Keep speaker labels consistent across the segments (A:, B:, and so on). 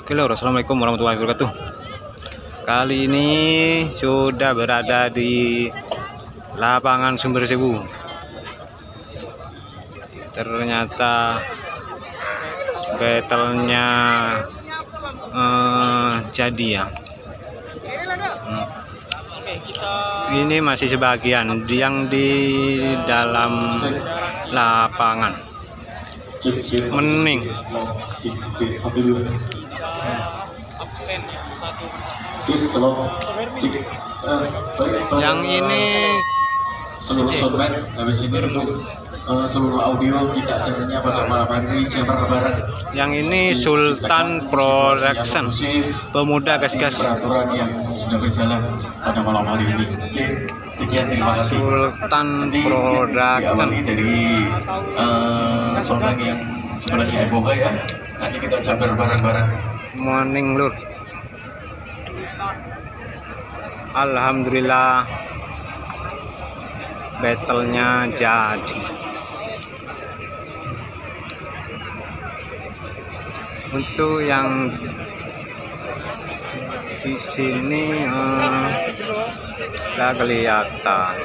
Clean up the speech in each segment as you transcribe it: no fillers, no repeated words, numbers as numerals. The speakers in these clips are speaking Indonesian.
A: Oke lor, assalamualaikum warahmatullahi wabarakatuh. Kali ini sudah berada di lapangan Sumber Sewu. Ternyata battlenya jadi ya. Ini masih sebagian yang di dalam lapangan. Mening. Yang ini
B: seluruh soundman habis ini untuk seluruh audio kita channelnya pada malam hari ini chamber bareng.
A: Yang ini Sultan Production, pemuda gas-gas.
B: Peraturan yang sudah berjalan pada malam hari ini. Oke, sekian, terima kasih.
A: Sultan Production
B: dari soundman yang sebelahnya FOH ya. Nanti kita chamber bareng-bareng.
A: Morning lur. Alhamdulillah battlenya jadi. Untuk yang di sini nggak kelihatan.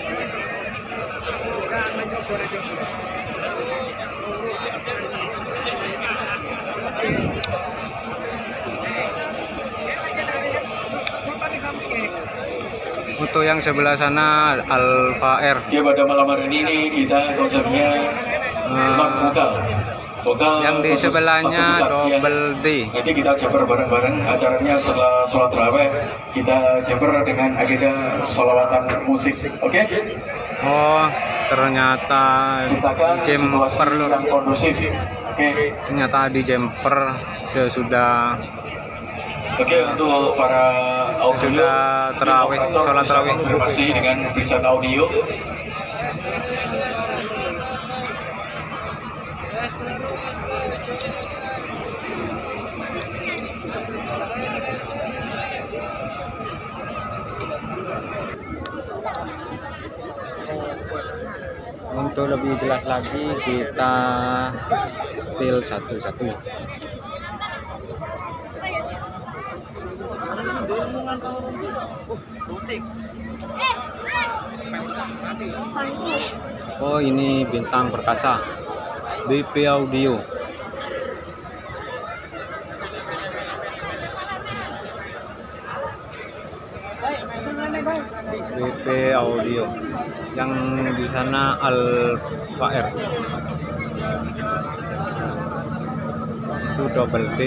A: Untuk yang sebelah sana Alfa R.
B: Ya, pada malam hari ini kita konsepnya vokal.
A: Yang di sebelahnya double D.
B: Nanti kita chamber bareng-bareng. Acaranya setelah sholat tarawih kita chamber dengan agenda sholawatan musik. Oke?
A: Oh, ternyata jumper lur.
B: Yang kondusif. Oke.
A: Ternyata di jumper sesudah.
B: Oke, untuk para audio
A: sudah terawih, sholat terawih.
B: Konfirmasi dengan preset audio.
A: Untuk lebih jelas lagi kita spill satu-satu. Oh, ini Bintang Perkasa BP Audio. BP Audio. Yang di sana Alfa R. Itu double D.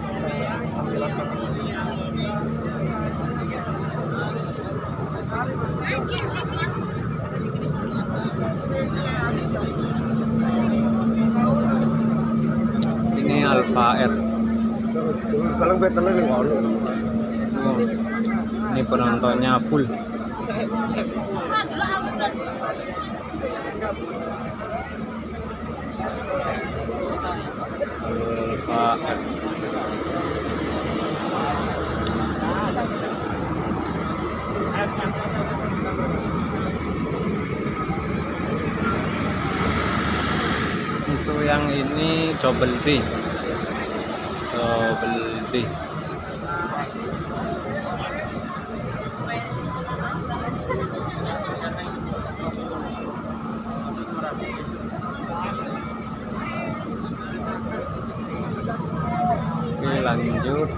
A: Ini Alfa R. Oh, ini penontonnya full. Alfa R. Itu yang ini double D. Double D. Oke, lanjut.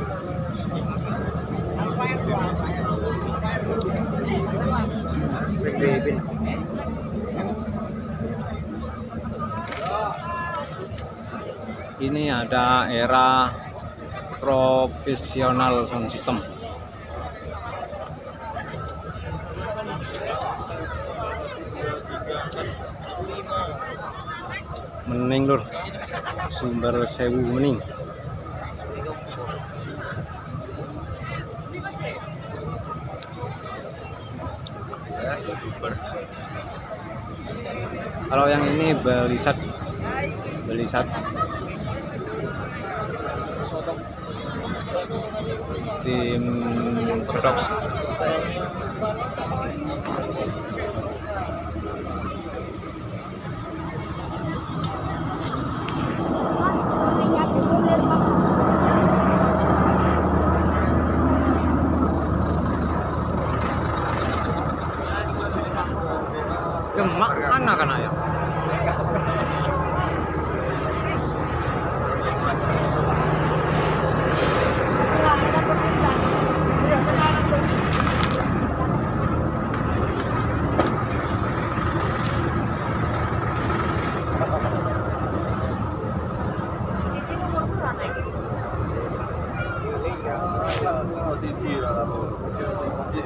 A: Ini ada era profesional sound system. Mening lur, Sumber Sewu Mening. Kalau yang ini Belisat. Tim Sodok.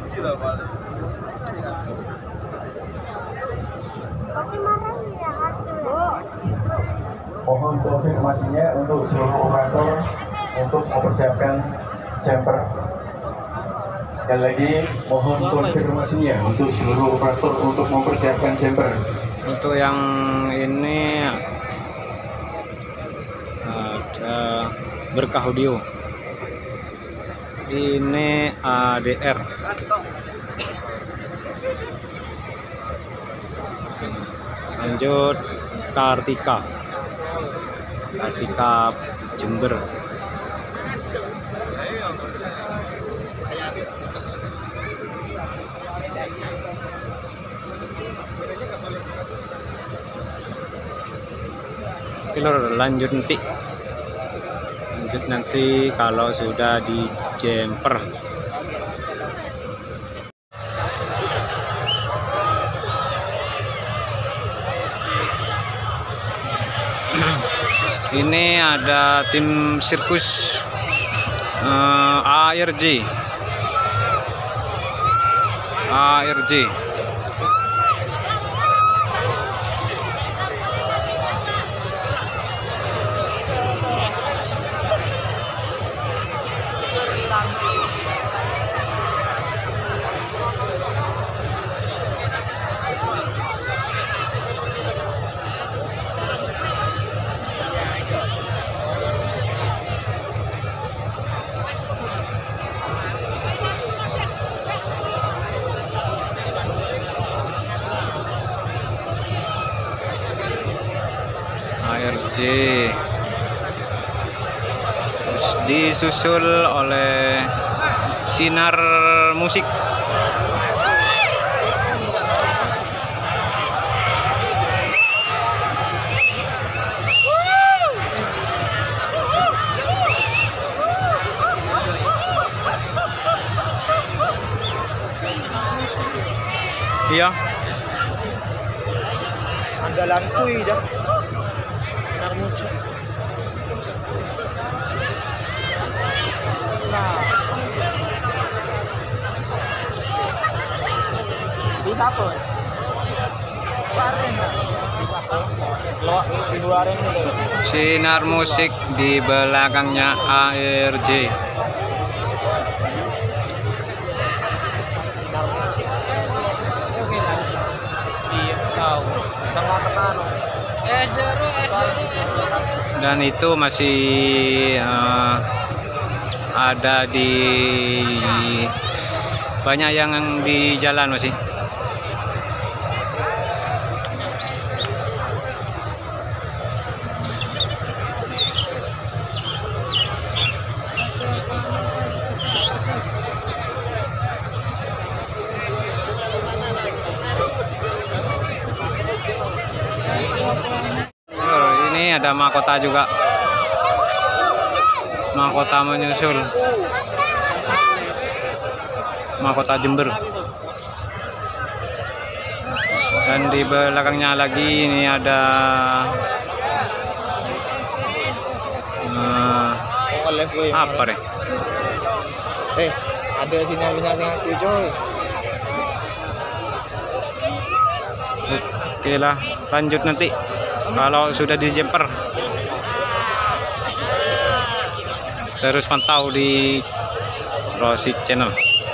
B: Mohon konfirmasinya untuk seluruh operator untuk mempersiapkan jumper. Sekali lagi mohon konfirmasinya untuk seluruh operator untuk mempersiapkan jumper.
A: Untuk yang ini ada Berkah Audio, ini ADR, lanjut Kartika Jember. Lanjut nanti kalau sudah di jumper. Ini ada tim sirkus ARJ. Terus disusul oleh Sinar Musik. Iya.
C: Andalan kuy dah. Sinar Musik. Bisa apa?
A: Sinar Musik di belakangnya ARJ. Dan itu masih ada di banyak yang di jalan masih. Ini ada mahkota juga, mahkota menyusul, mahkota Jember. Dan di belakangnya lagi ini ada apa deh?
C: Ada sinyal-sinyal aku coy.
A: Oke lah, lanjut nanti kalau sudah di jumper. Terus pantau di Rosi Channel.